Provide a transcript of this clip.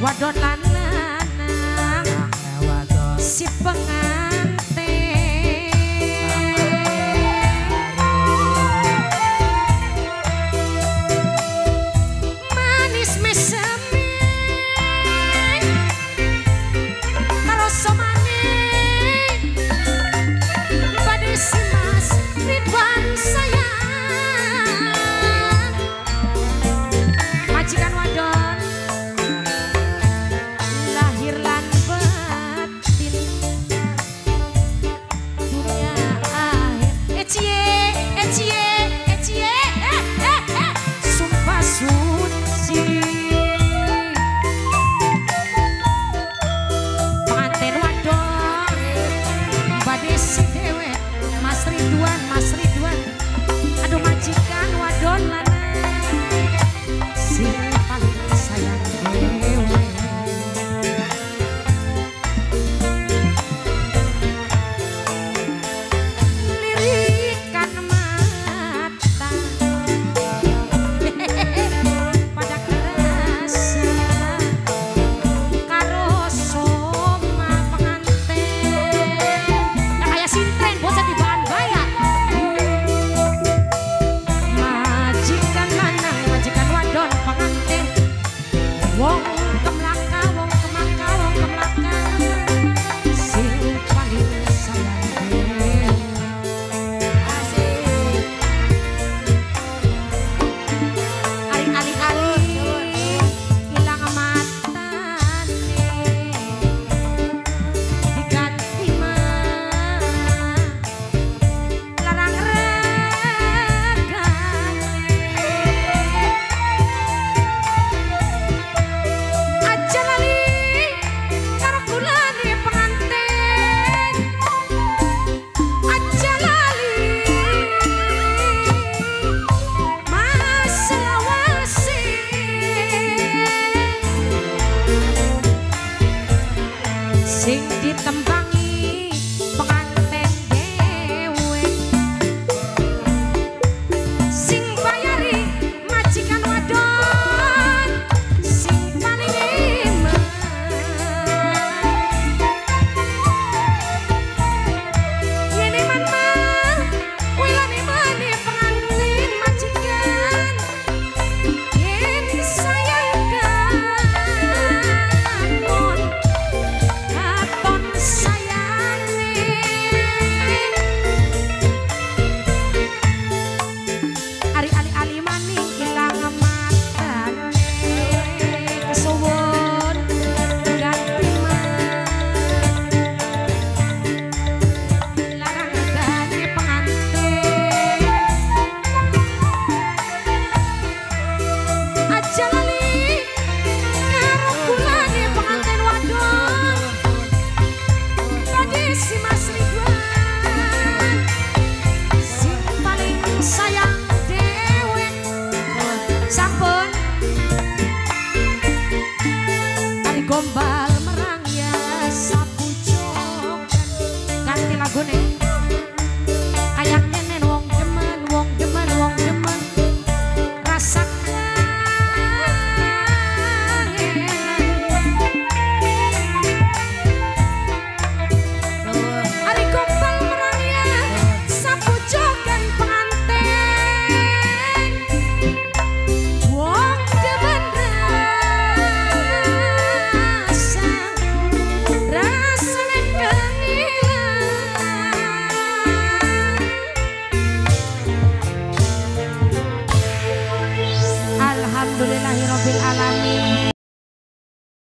wadon lanang si pengantin manis mesem kalau somane pada si Mas Ridwan sayang majikan wadon lahir lan batin dunia akhir ecie sumpah suci pengantin wadon badhe si dewek Mas Ridwan aduh majikan wadon lanang sing paling sayang dewe lirikan mata pada kerasa karo soma pengantin yang kayak sintren bocah di bahan bayak majikan lanang majikan wadon pengantin wong kemlaka sing paling sayang dewe ali-ali ilang matane diganti mah larang regane aja lali karo kulane pengantin aja lali mas lawase sing ditembangi pengantin dewe sing bayari majikan wadon sing paling iman yen iman mah wilan imane pengantin majikan yen sayang katon katon sayange ali-ali maning ilang matane kesuwun ganti mah larang regane pengantin aja lali karo kulane pengantin wadon bagi si Mas Ridwan sing paling sayang dewe sampun